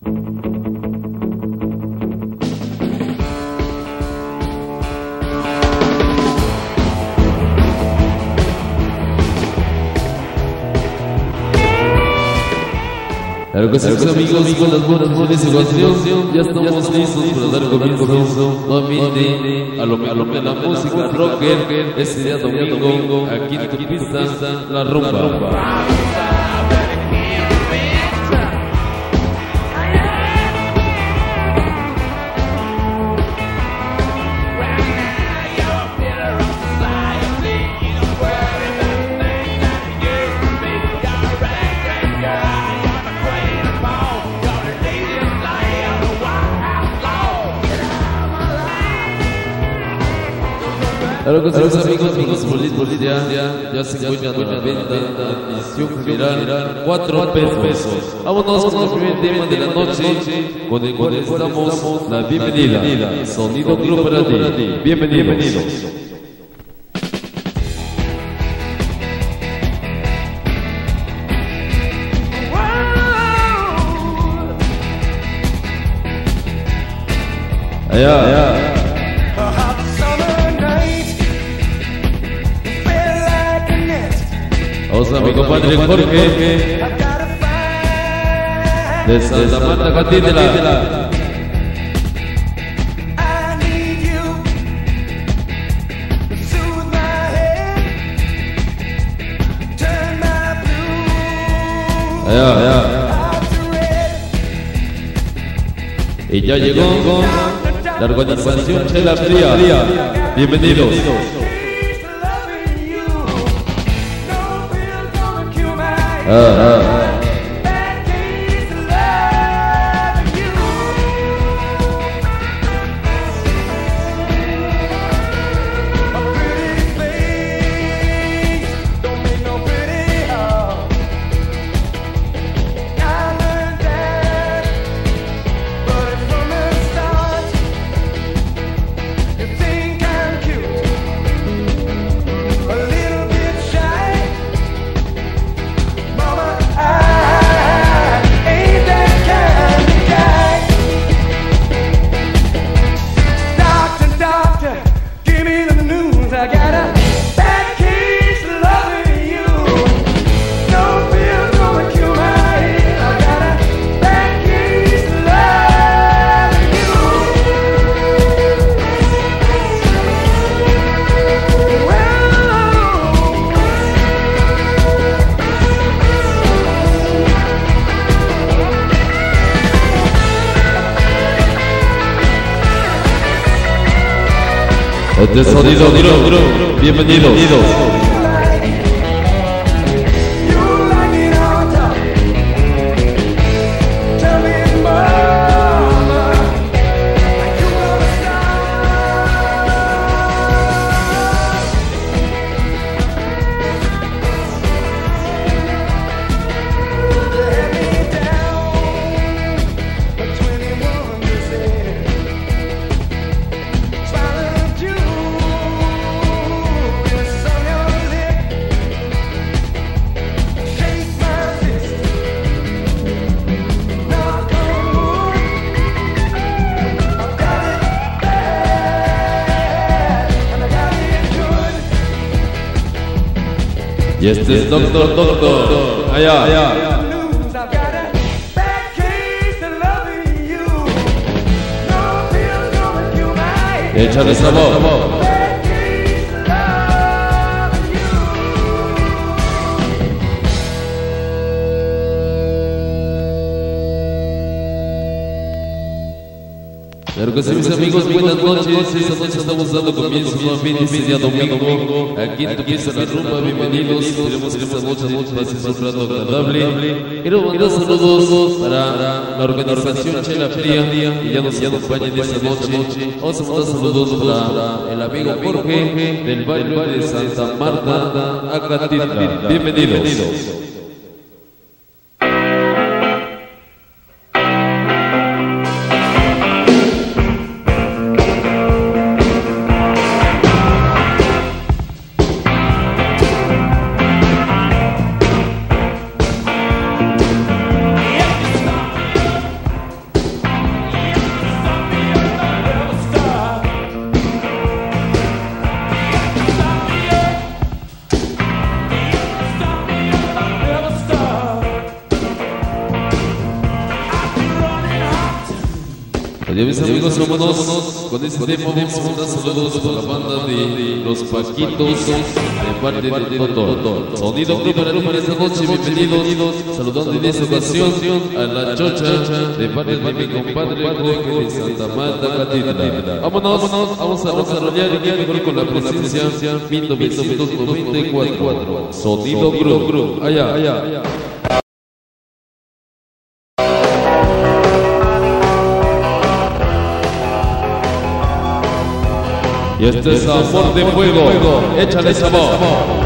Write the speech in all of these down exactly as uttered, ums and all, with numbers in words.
Claro que sí, amigos, con las buenas buenas y canción, ya estamos listos para dar comienzo nuevamente a lo mejor de la música rocker. Este día domingo, aquí en tu pista, La Rumba. Claro que sí, amigos, amigos, bolis, ya, ya, ya se encuentran a la venta, admisión general, cuatro pesos. Vámonos con el primer tema de la noche, con el cual estamos la bienvenida. Sonido Club para ti. Bienvenidos. Allá, allá. Vamos a mi compadre Jorge de Santa Marta, Catítela. Allá, allá. Y ya llegó la organización Chela Fría. Bienvenidos. Ah, ah, ah. De sonido, bienvenidos. Bienvenidos. Y este es Doctor Doctor. Allá, allá. Échale sabor. Claro que sí, mis amigos, buenas noches. Esta noche estamos dando comienzo nuevamente este día domingo. Aquí en tu pieza La Rumba, bienvenidos. Esperemos que esta noche pases un rato agradable. Quiero mandar saludos para la organización Chela Fría, que ya nos acompañan esta noche. Vamos a mandar saludos para el amigo Jorge del baile de Santa Marta, Acatitla. Bienvenidos. Ya mis amigos, vámonos con este tema. Vamos a mandar saludos para la banda de Los Paquitos de parte de Toto. Sonido Club para para esta noche, bienvenidos. Saludando en esta ocasión a la Chocha de parte de mi compadre Jorge de Santa Marta Catedral. Vámonos, vámonos, vamos a desarrollar y mejor con la presencia mil novecientos noventa y cuatro. Sonido Club, allá, allá, allá. Y este es Amor de Fuego, échale sabor.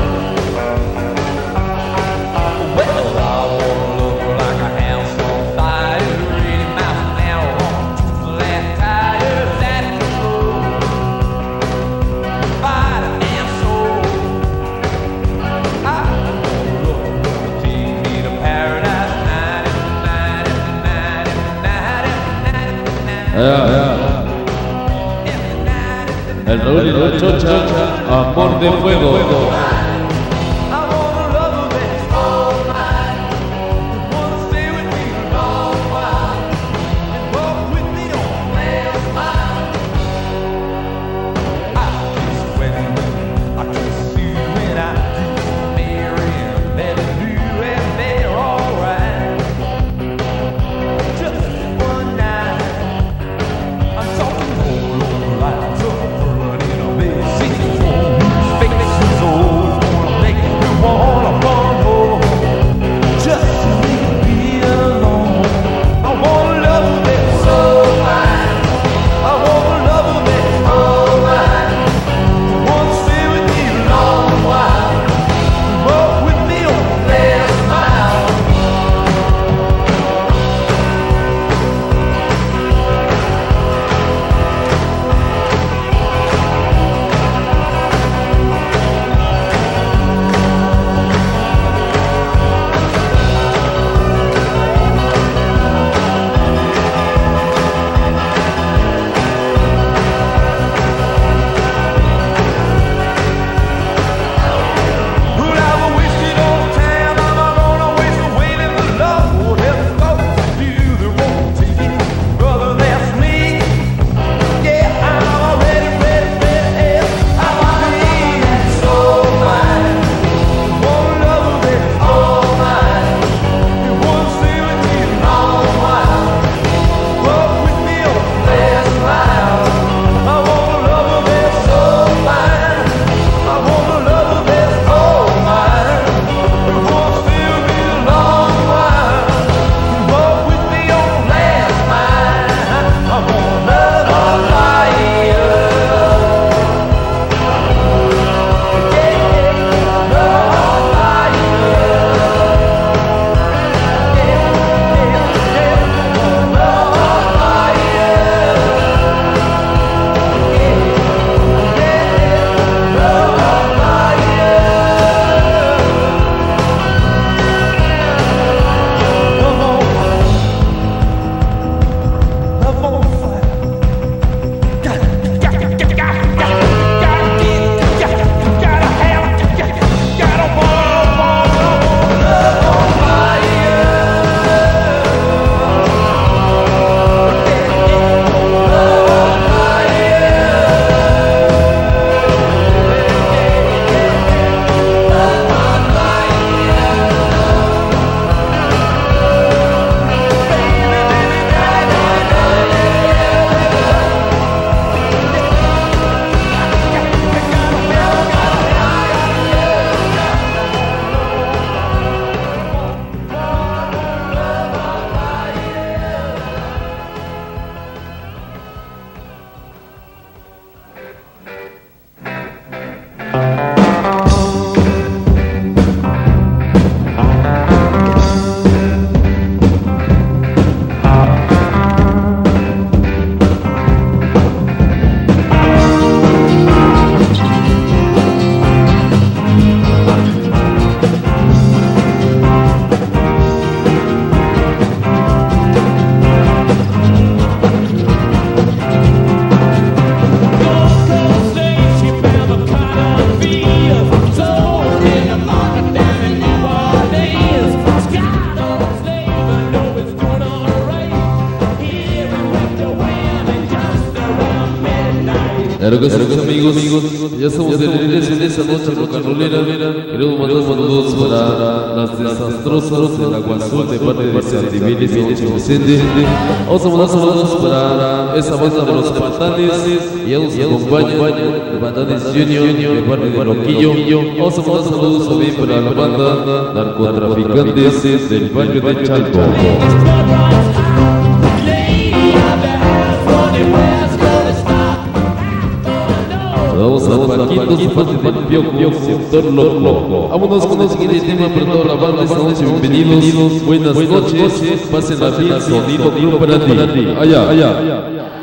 Yeah, yeah. El Raúl y la Chocha, Amor de Fuego. Oh Claro que sí, amigos, ya estamos de regreso en esta noche rocanrolera. Queremos mandar saludos para las desastrosas del Agua Azul de parte de Santivil y Sancho Vicente. Vamos a mandar saludos para esa banda de los Patanes y ya nos acompaña el Patanes Junior de parte de Loquillo. Vamos a mandar saludos también para la banda Narcotraficantes del barrio de Chalco. Vamos a Paquitos, parte del Piojo, sector loco. Vámonos con el siguiente tema para toda la banda esta noche. Bienvenidos, buenas noches, pasen la vida, sonido para ti. Allá, allá.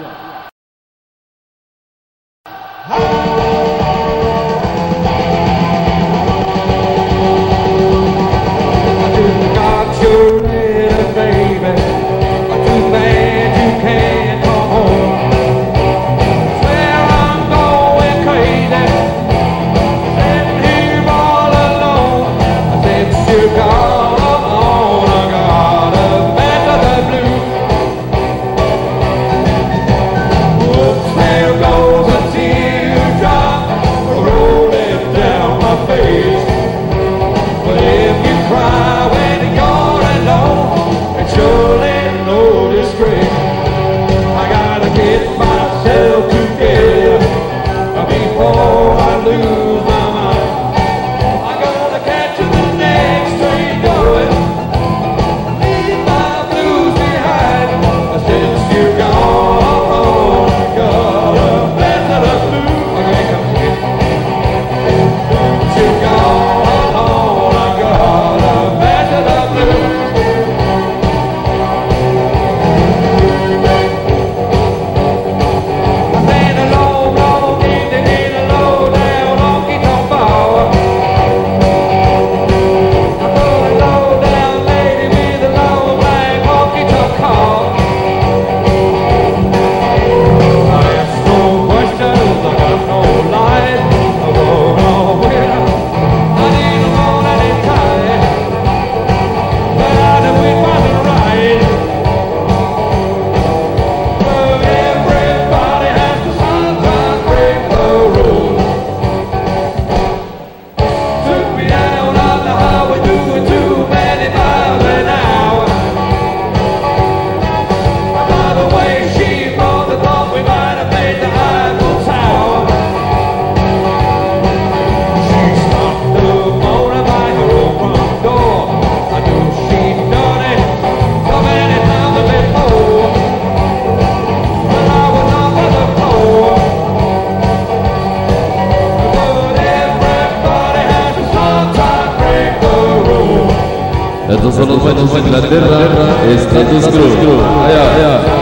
Estos son los buenos de Inglaterra, Status Crew. Allá, allá.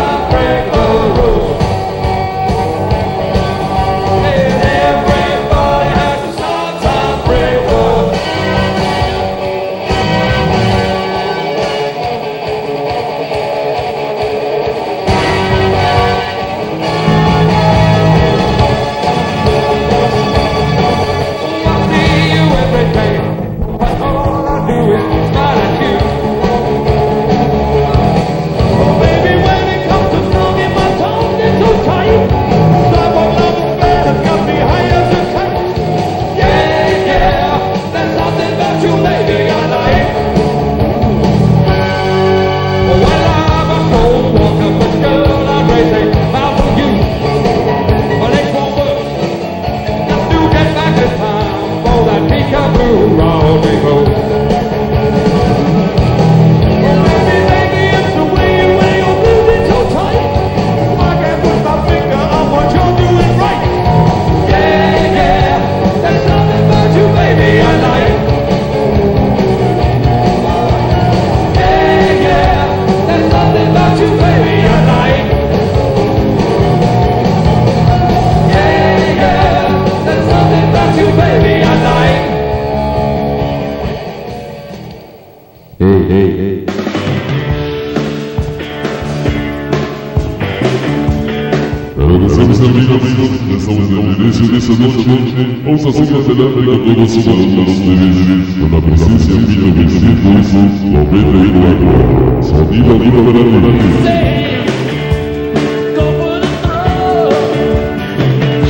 Vamos a seguir adelante con todos sus alumnos con la presencia en mil novecientos noventa y cuatro. Sonido libre para ti.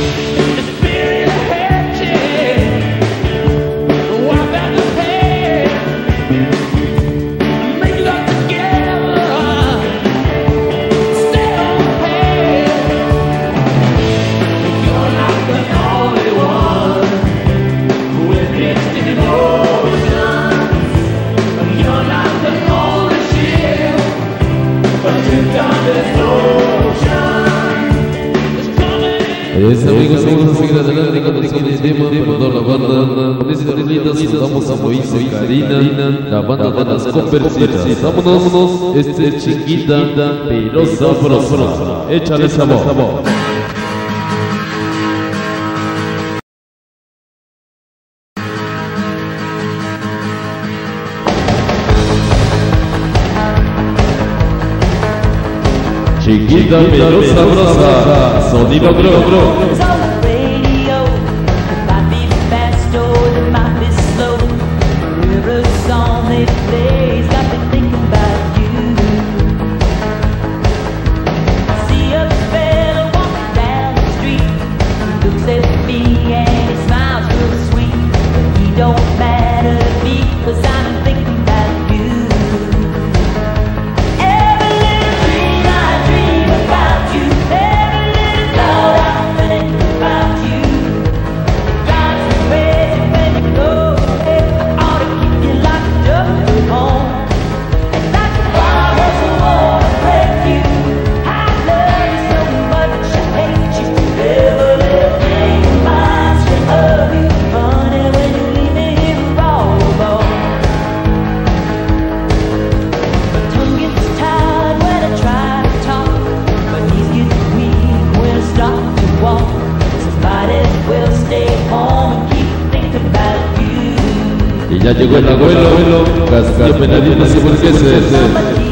Es amigos, vamos a seguir adelante con el siguiente tema para toda la banda. Con esta rolita saludamos a Moisés y Karina, la banda de las Copercitas. Vámonos, este es chiquita, pero sabrosa. Échale sabor. Chiquita pero sabrosa, sonido bro. Y ya llegó el abuelo, Castillo Penalito, no sé por qué se hace.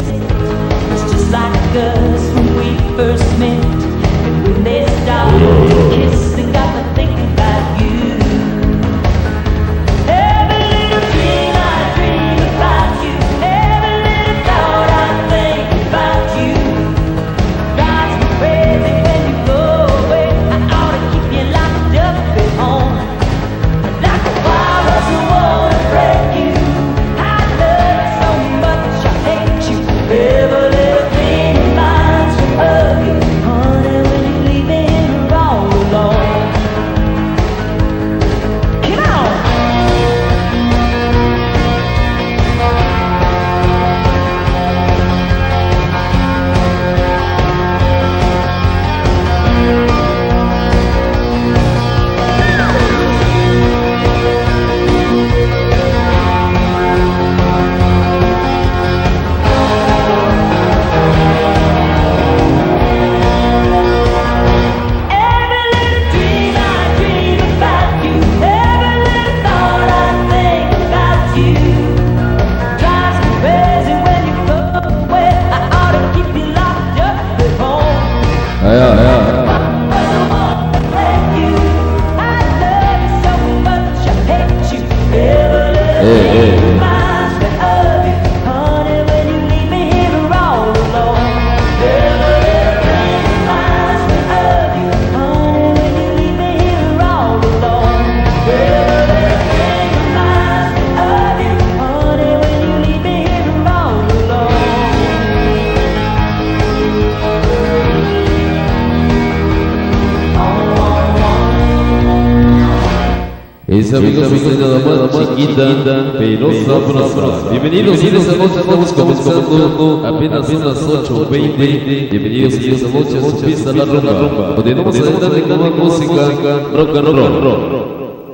Es amigos, amigos, nada más chiquita, pero sabrosa. Bienvenidos a esta noche, estamos comenzando, apenas son las ocho veinte. Bienvenidos a esta noche a su fiesta La Rumba, donde vamos a adelante con más música, rock and roll.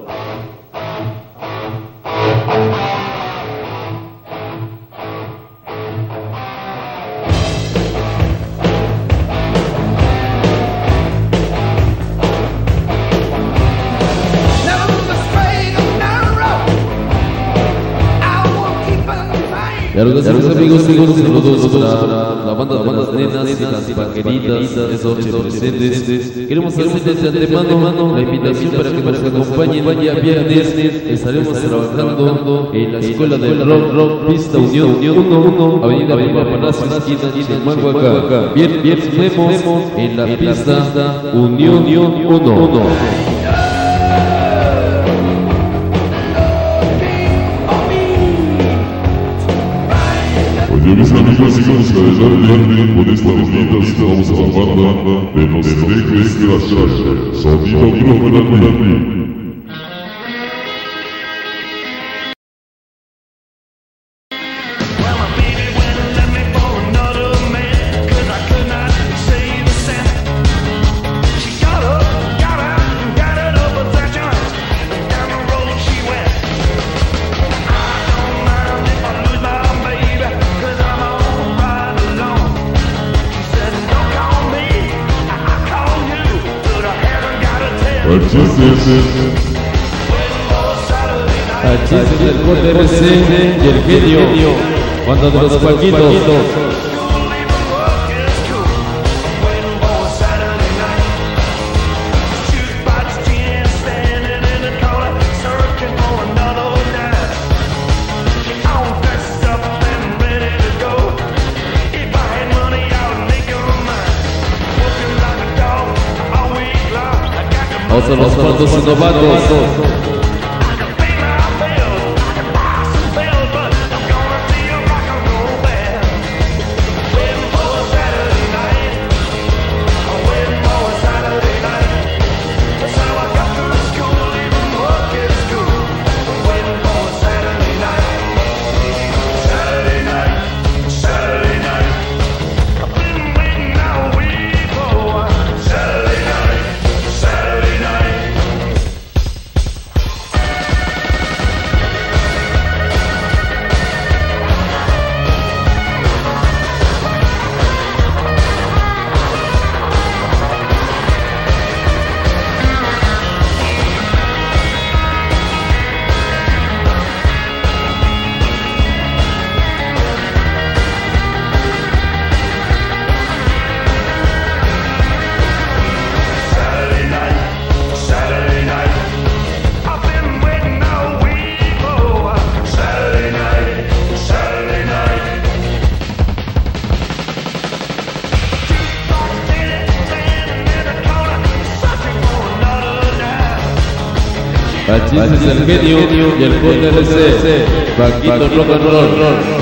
Claro que sí, amigos, amigos, saludos para la banda de las nenas y las vaqueritas, esos presentes. Queremos hacerles de antemano la invitación para que nos acompañen. Vaya viernes, estaremos trabajando en la Escuela del Rock, Rock, Pista Unión uno, Avenida Viva Palacio, esquina Chimalhuacán. Bien, bien, vemos en la Pista Unión uno. Oye, mis amigos, sigamos adelante con esta rolita. Vamos a la banda de los Dejes de Hacer. Sonido Pro para ti. Well, my baby went and left me for another man. Al chiste del Corte R C y el genio, banda de los Paquitos. Vamos a los cuantos y novatos. Pachis es el genio y el Corte R C, Paquito Rock and Roll.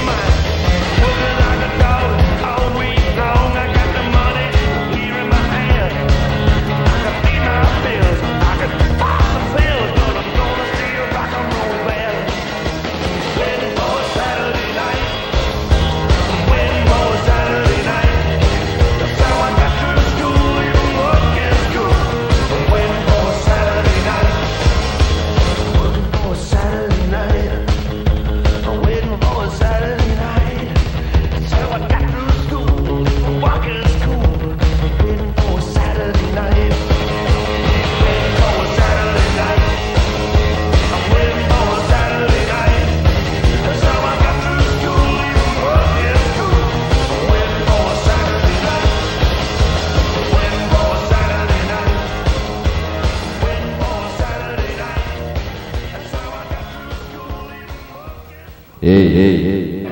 Ey, ey, ey.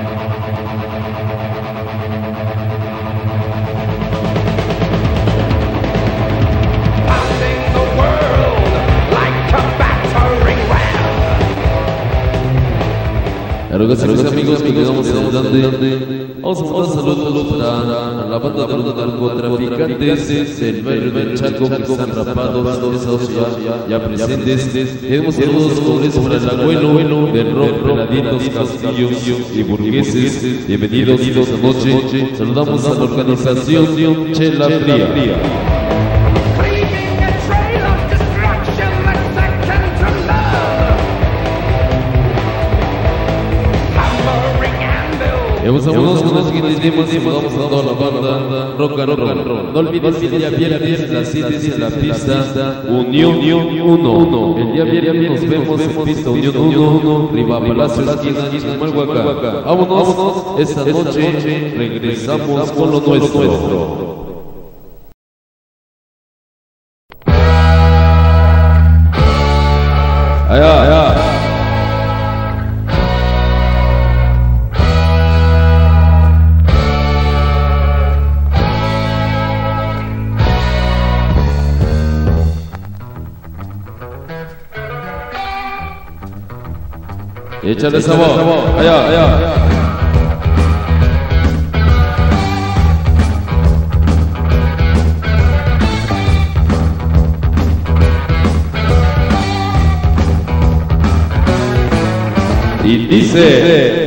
Claro que sí, amigos, que quedamos adelante. Vamos a mandar saludos para la banda de los narcotraficantes del barrio del Chaco que están rapados, esos ya, ya presentes. Tenemos saludos dobles para el abuelo del rock, peladitos, castillos y burgueses. Bienvenidos esta noche. Saludamos a la organización Chela Fría. Hemos hablado con los que tenemos y vamos a toda la banda Rock and Roll. No olvides que el día viernes las citas en la pista Unión uno. El día viernes nos vemos en pista Unión uno, Riva Palacio, esquina Chimalhuacán. Vámonos, esta noche regresamos con lo nuestro. Allá, allá. Échale sabor, allá, allá. Y dice...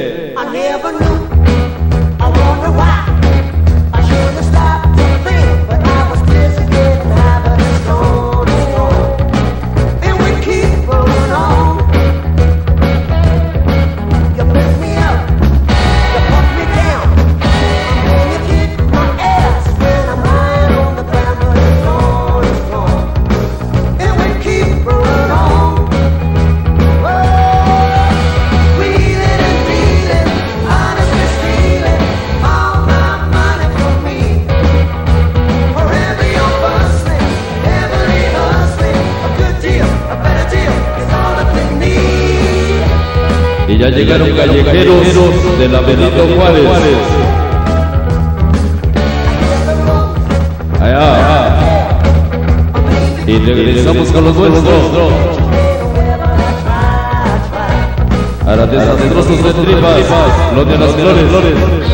Ya llegaron callejeros de la Benito Juárez. Allá. Y regresamos con los nuestros. Ahora desastrozos de tripas, los de las flores.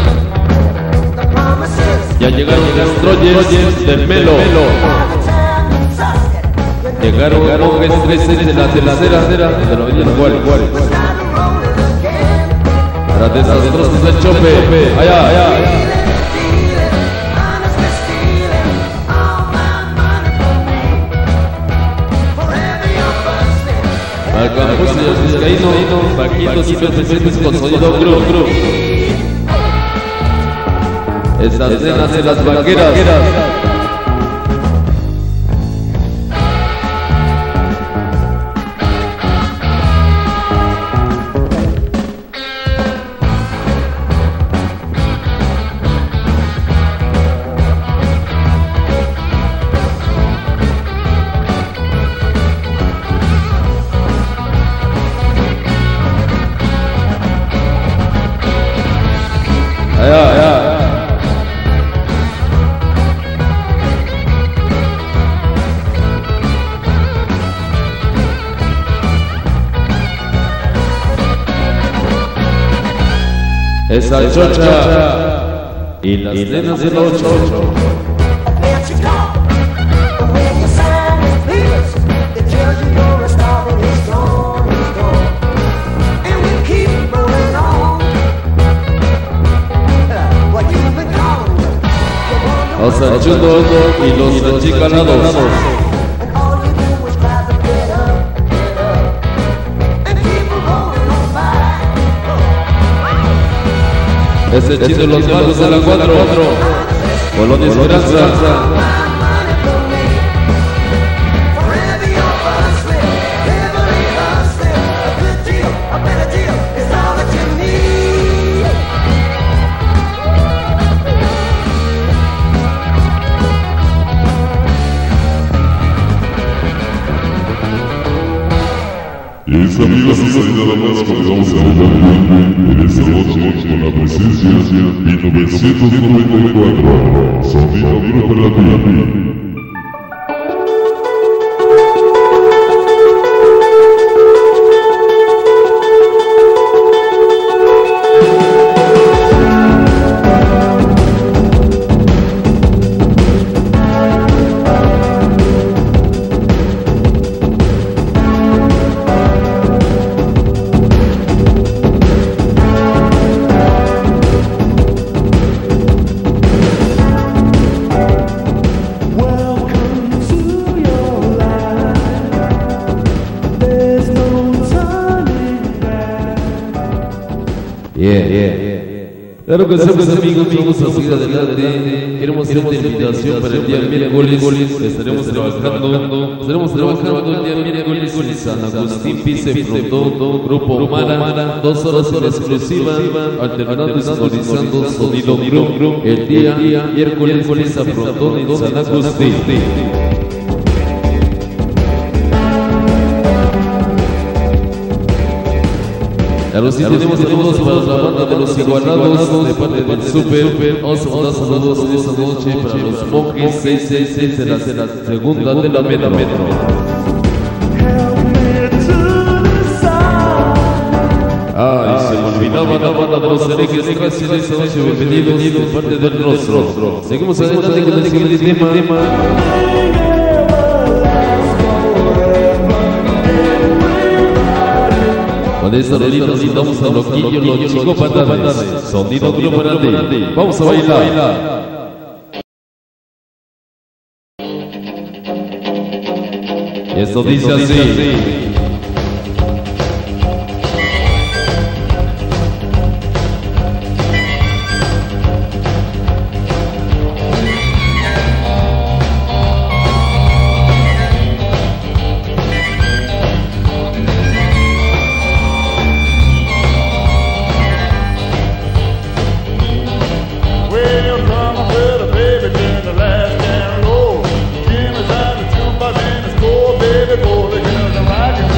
Ya llegaron los troyes del Melo. Llegaron monjes trece de la tercera de la Avenida Juárez. Ahora desastrozos del Chope. Allá, allá. Al campus de los vizcaínos, Paquitos y Pepeces con sonido gru. Estas nenas de las vaqueras. Allá, allá. Esa chocha y las nenas del ocho. Los anchudos y los achicanados. Ese chido los malos de la cuatro. Colonia Esperanza. Y esta amiga se salida nada más porque vamos a hablar en esta noche con la presencia mil novecientos noventa y cuatro, Sonido Grupo Latino. Yeah, yeah, yeah. Claro que sí, amigos, vamos a seguir adelante. Queremos hacer una invitación para el día miércoles. Estaremos trabajando, estaremos trabajando el día miércoles en San Agustín Pise Frontón, Grupo Mara, dos horas en exclusiva, alternando y sonorizando Sonido Gru, el día miércoles Pise Frontón en San Agustín. Claro, sí tenemos saludos para la banda de los Igualados de parte del Super. Vamos a mandar saludos de esta noche para los monjes seis seis seis de la segunda de la Meta Metro. Ay, se me olvidaba la banda de los herejes de casi de esta noche. Bienvenidos de parte del Rostro. Seguimos adelante con el siguiente tema. Con esta rolita nos quitamos a Loquillo, los Chicopatanes. Sonido Grupo Grande. Vamos a bailar. Y esto dice así. Baby, boy, the girls are rocking.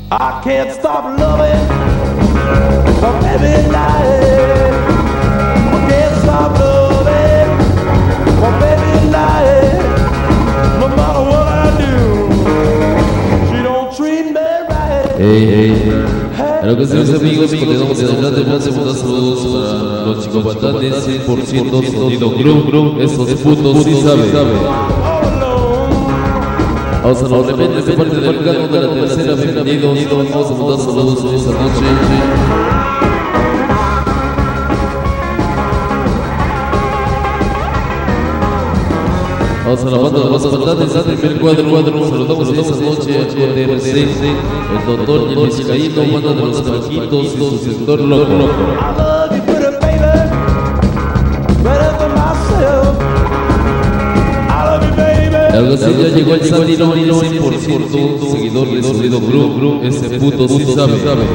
I can't stop loving from every night. I can't stop loving from every night. No matter what I do, she don't treat me right. Hey, hey. A lo que sí, mis amigos, continuamos adelante. Más saludos para los chicopatanes, cien por ciento sonido group. Estos putos sí saben. Vamos a los repetes de parte del cargo de la tercera. Bienvenidos. Vamos a mandar saludos en esta noche. Vamos a la banda de los patanes del primer cuadro. Saludamos en esta noche a J R C, el doctor y el Vizcaíno, banda de los Paquitos y su sector loco. Algo así ya llegó el Sandino, cien por ciento seguidor de Sonido Group. Ese puto sí sabe.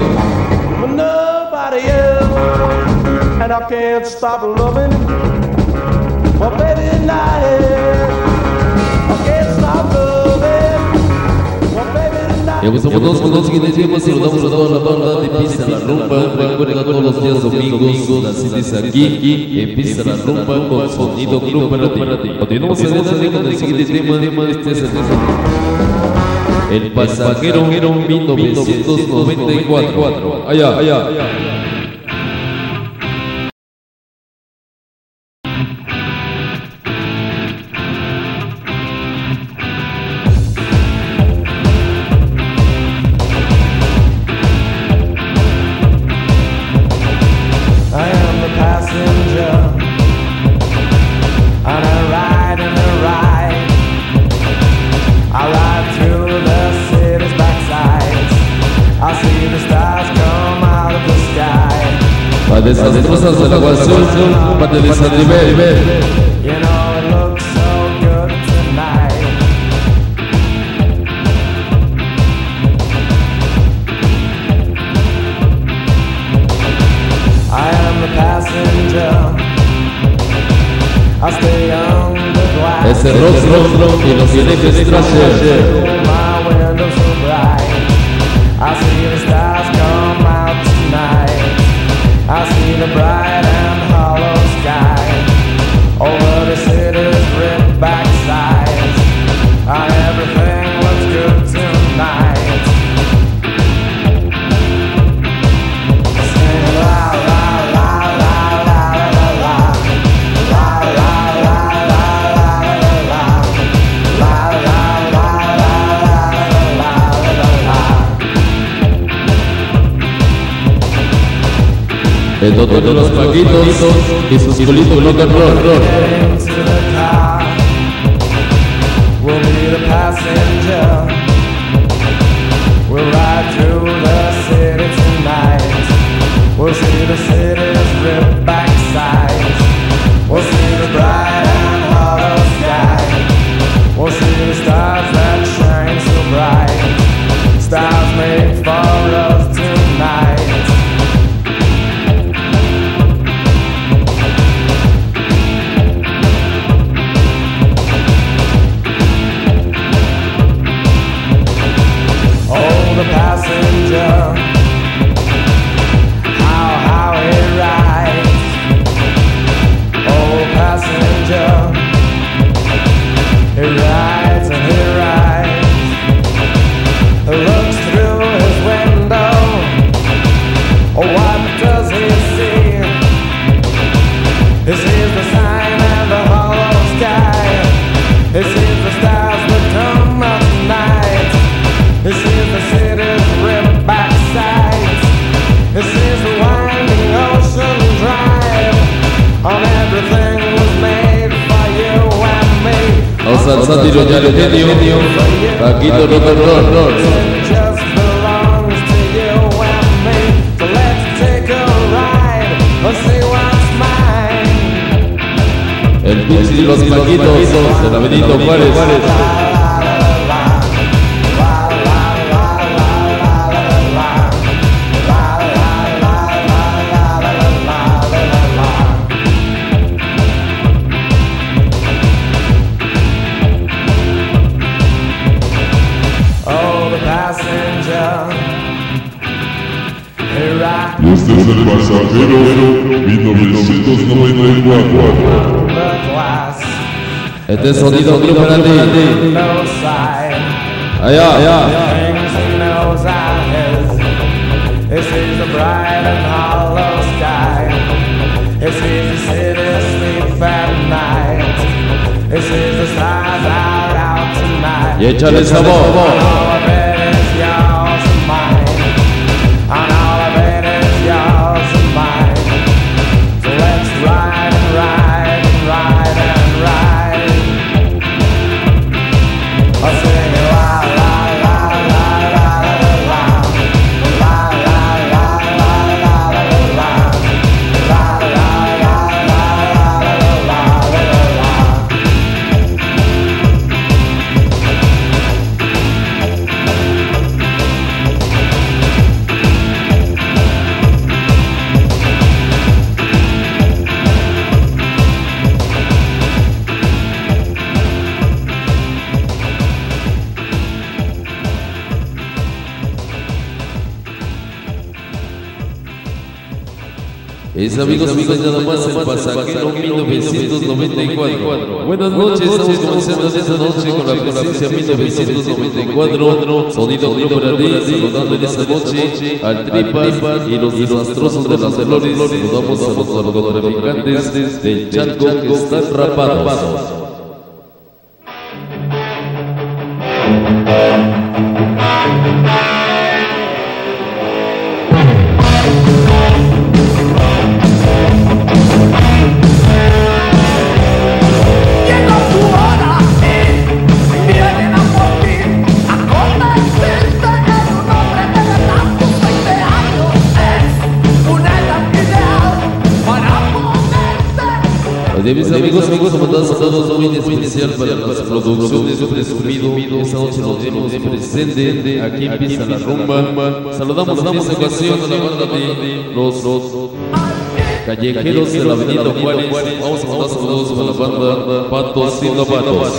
Y pues somos dos con dos siguientes tiempos. Saludamos a toda la banda de Pisa la Rumba. Recuerden a todos los días domingos, las citas aquí en Pisa la Rumba con Sonido Group para ti. Continuamos adelante con el siguiente tema. Este es el El Pasajero mil novecientos noventa y cuatro. Allá, allá, allá. Desastrosas de la Guasón, parte de San Nivel. Ese rock, rock, rock y los ejes trasher. I see the bright and hollow sky over the city's ripped back sides. And everything looks good tonight. Sing la la la la la la la la la la la la la la la la. El doctor de los Paquitos y sus solitos rock and roll. We'll be the passenger. We'll ride through the city tonight. We'll see the city's ripped back sides. We'll see the bright and hollow sky. We'll see the stars that shine so bright. Stars made for us tonight. The passenger, how, how he rides. Oh, passenger, he rides and he rides. He looks through his window. Oh, what does he see? He sees the sign and the hollow sky. He sees the stars that come out tonight. He sees the city's ripped back sides. He sees the winding ocean drive. On everything was made for you and me. Vamos al sátiro ya de genio. Paquito rock and roll. It just belongs to you and me. So let's take a ride and see what's mine. El pinche de los Paquitos de la Benito Juárez. Oh, the passenger. pasajero mil novecientos noventa y cuatro. Este sonido mío para ti. Allá, allá. This is the bright and hollow sky. This is the city asleep at night. This is the stars out, out tonight. Y échale sabor. And all of it is yours and mine. And all of it is yours and mine. So let's ride and ride and ride and ride. I'll sing it la la la la la la la. La la la la la la la. La la la la la la la. Es amigos, amigos, nada más el pasajero mil novecientos noventa y cuatro. Buenas noches, estamos comenzando esta noche con la presencia mil novecientos noventa y cuatro. Sonido mío para ti, saludando en esta noche al Tripas y los desastrosos de las flores. Saludamos a los narcotraficantes del Chalco que están rapados. De mis amigos, amigos, mandamos saludos muy especial para las producciones Presumido. Esta noche nos dimos presente, aquí empieza la rumba. Saludamos en esta ocasión a la banda de los callejeros de la avenida Juárez. Vamos a mandar saludos a la banda Patos y Novatos.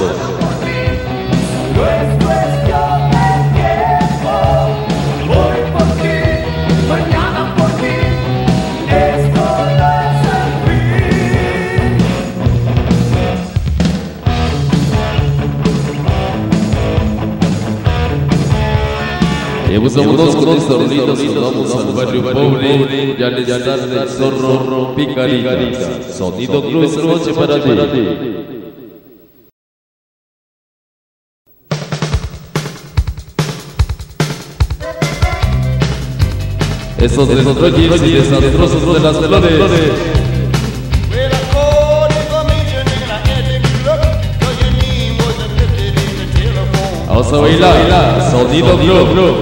Y vámonos con esta rolita, saludamos al barrio pobre, ya les tarde el zorro, picarita, sonido cruz, noche para ti. Estos destroyers y desastrosos de las flores. Vamos a bailar, sonido club.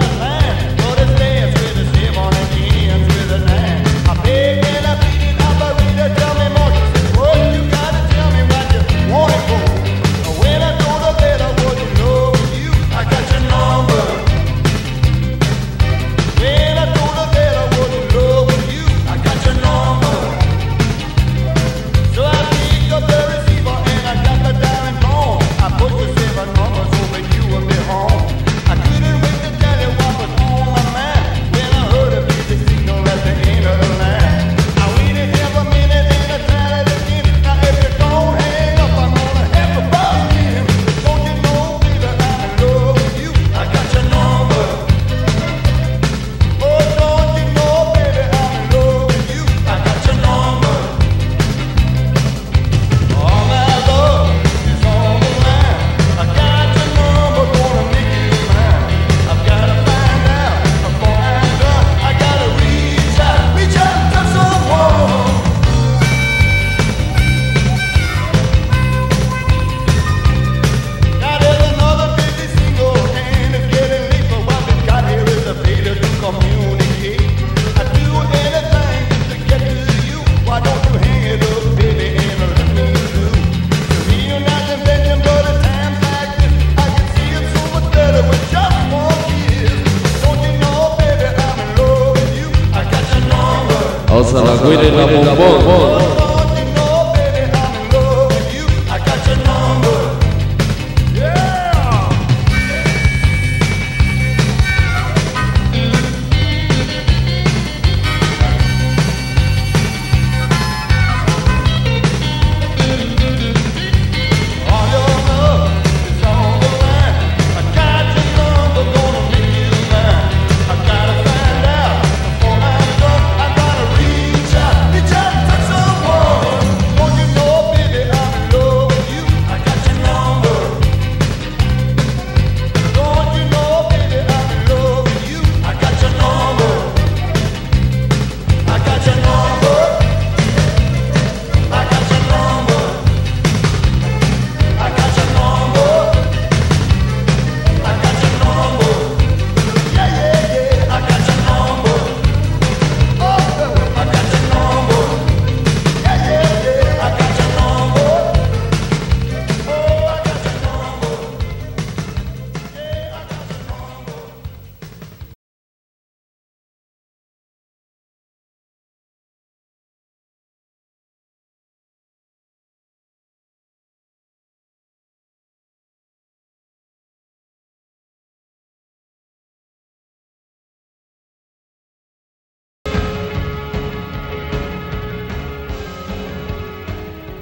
Vamos a la güera y la bombón.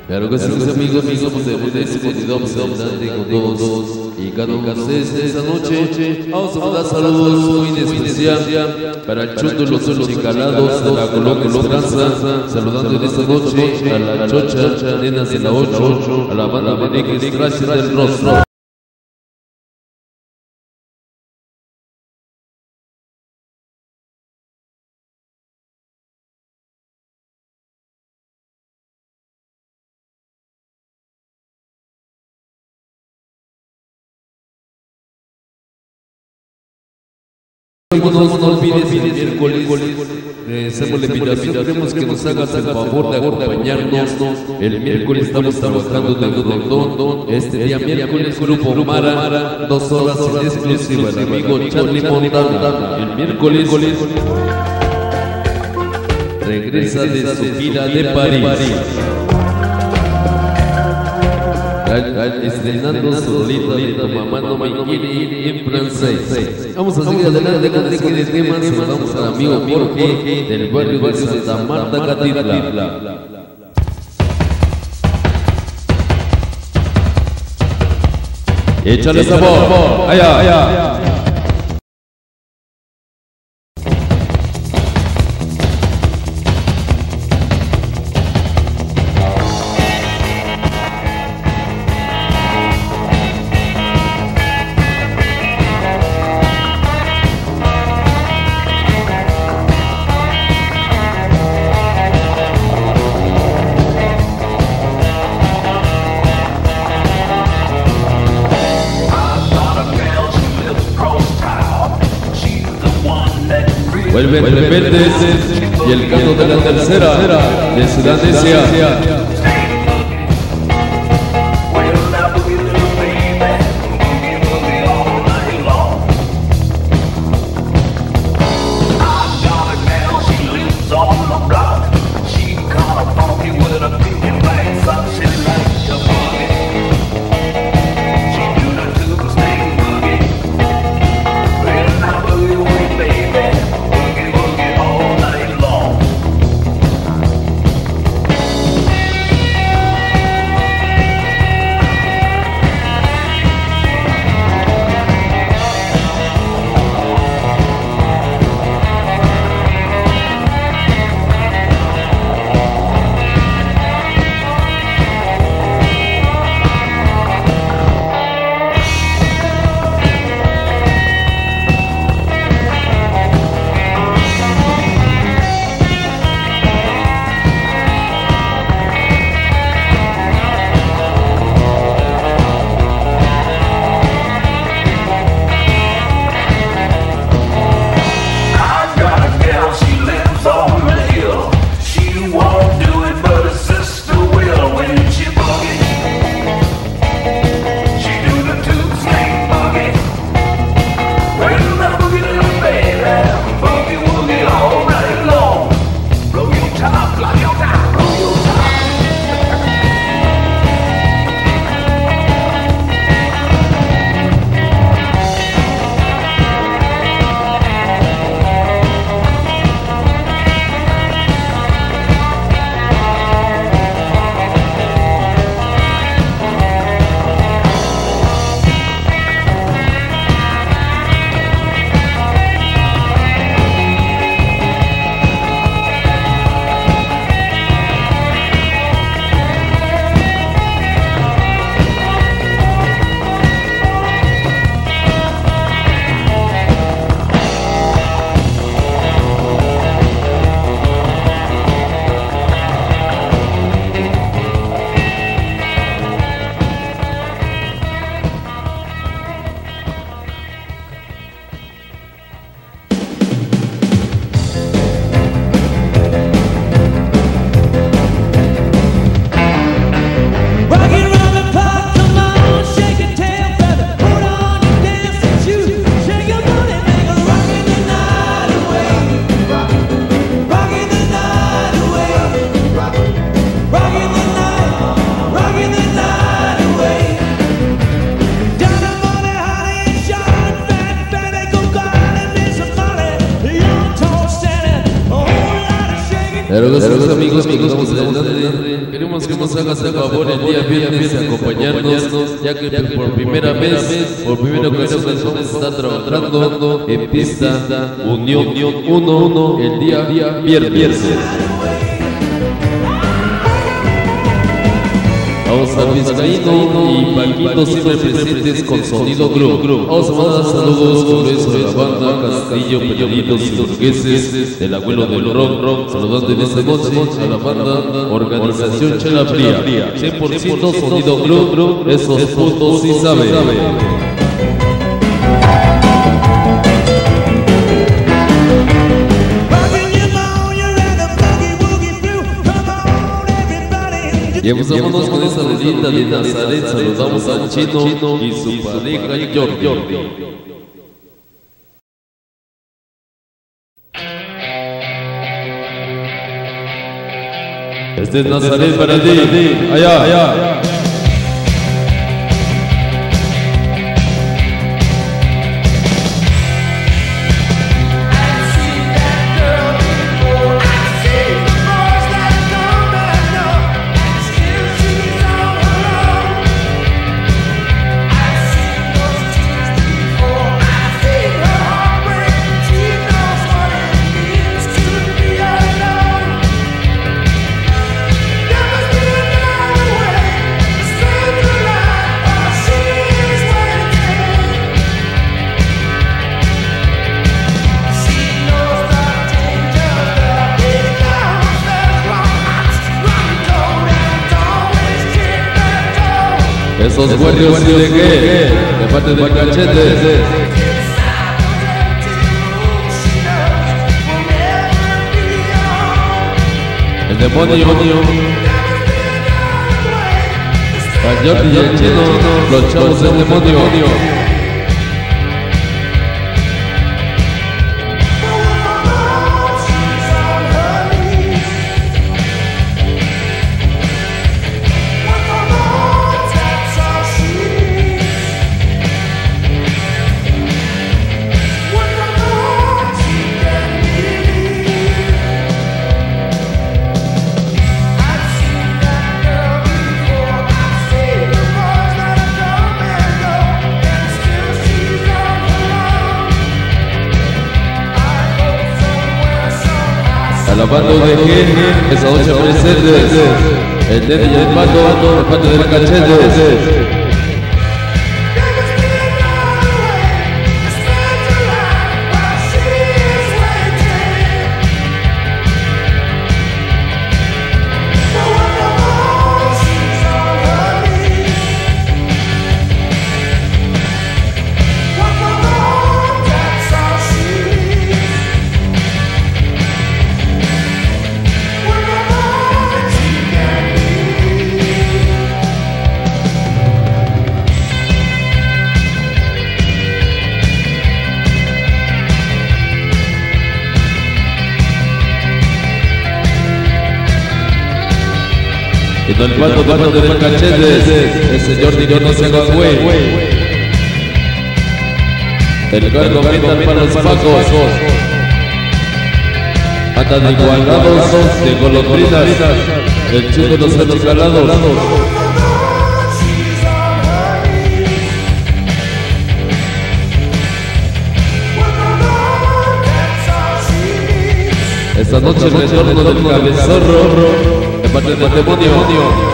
Claro que sí, mis amigos, amigos de Buenísimo y Dom Saludante con todos y cada uno de ustedes esta noche. Vamos a mandar saludos muy especial para el Chuto y los Chicalados de la Colonia Esperanza, saludando en esta noche a la Chocha, nenas de la ocho, a la banda Benítez, gracias del rostro. No, no, no olvides el miércoles, eh, hacemos la invitación, queremos que nos hagas el favor de acompañarnos. El miércoles estamos trabajando en el Rondón, este día miércoles, Grupo Mara, dos horas en exclusiva, el amigo Charlie Montana. El miércoles regresa de su gira de París, estrenando su rolita de Tu mamá no me quiere ir en francés. Vamos a seguir adelante con este tema. Saludamos al amigo Jorge del barrio de Santa Marta, Catitla. Échale sabor, allá, allá. Vuelven rebeldes y el canto de la tercera de Sudanesia. Pero los amigos, amigos, amigos, queremos queremos que nos hagas el favor el día viernes de acompañarnos, ya que por primera vez, por primera ocasión vamos a estar trabajando en pista Unión uno el día viernes. Vamos a Vizcaíno y Paquito siempre presentes con Sonido Group. Vamos a mandar saludos con besos de la banda Castillo, Peñolitos y Burgueses, el abuelo del rock, saludando en esta noche a la banda Organización Chela Fría. cien por ciento Sonido Group, esos puntos sí saben. Y empezamos con esta dedita de Nazaret. Saludamos al Chino y su pareja Jordi. Este es Nazaret para ti, allá, allá. Esos guardios de qué, de parte de Cachete. El demonio, el Jordi y el Chino, los chavos del demonio. La banda de G, esa noche presentes, el Nene y el Pato, de parte del Cachete. Y no el Pato, Pato del Cachete, el señor Niño no se haga güey. El cargo metal para los pacos. Andan igualados de golondrinas, el chico los achicalados. Esta noche el retorno del cabezorro de parte del demonio.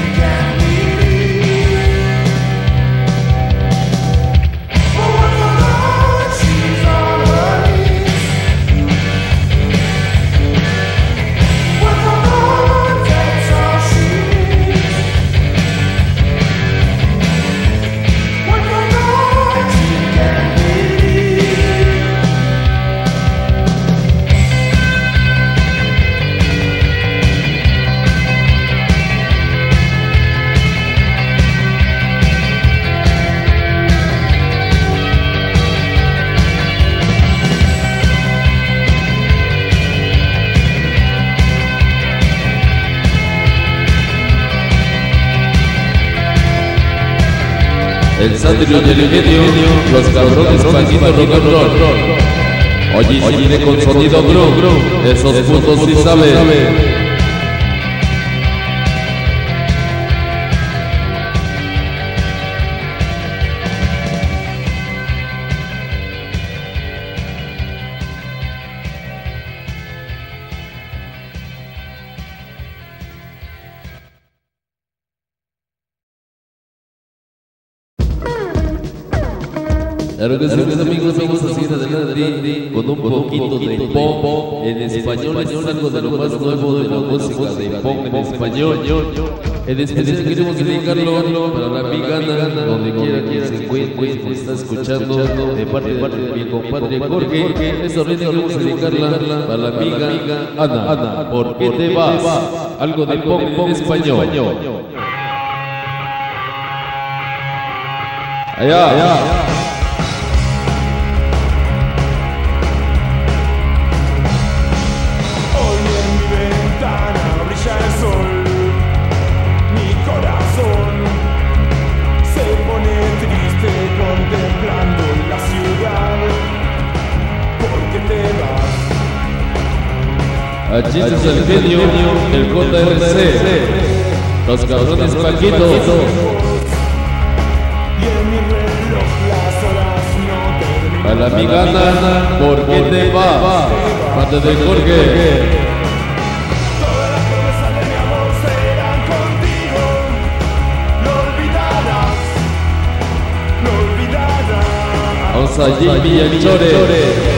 El Sandro y el Eugenio, los cabrones Paquito rock and roll. Oye, si viene con Sonido Group, esos putos sí saben. Claro que sí, mis amigos, vamos a seguir adelante con un poquito de pop en español. Es algo de lo más nuevo de la música de pop en español. En especial queremos dedicarlo para la amiga Ana, donde quiera que se encuentre, si está escuchando, de parte de mi compadre Jorge. Esta vez queremos dedicarla para la amiga Ana. Ana, ¿por qué te vas? Algo de pop en español. Allá, allá. Allí es el genio, el J R C, los cabrones Paquitos. A la amiga Ana, ¿por qué te vas? Parte de Jorge. Todas las promesas de mi amor serán contigo. No olvidarás, no olvidarás. Vamos a Jimmy y el Chore.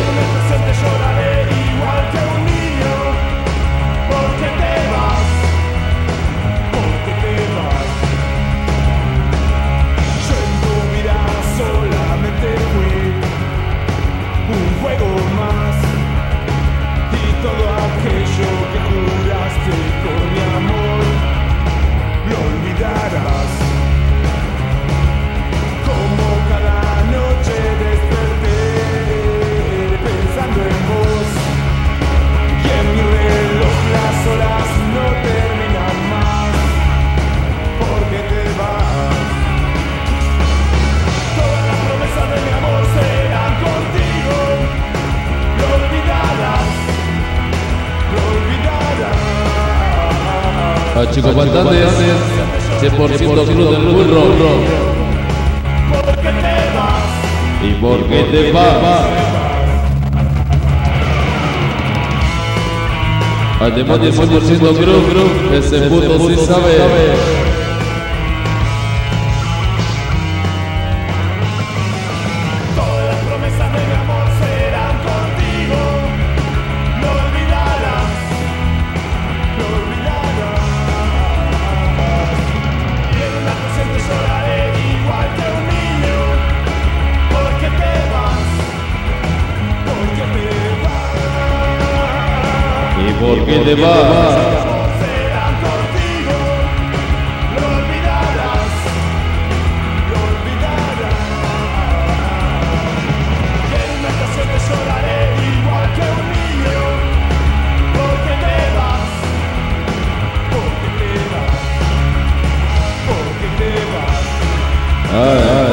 A Chico Pantanes, cien por ciento cruz del burro. ¿Y por qué te vas? Al demonio cien por ciento cruz, ese puto sí sabe. ¿Por qué te vas? Serán contigo, lo olvidarás, lo olvidarás. Y en una ocasión te lloraré igual que un niño. Porque te vas, porque te vas, porque te vas. Ay, ay.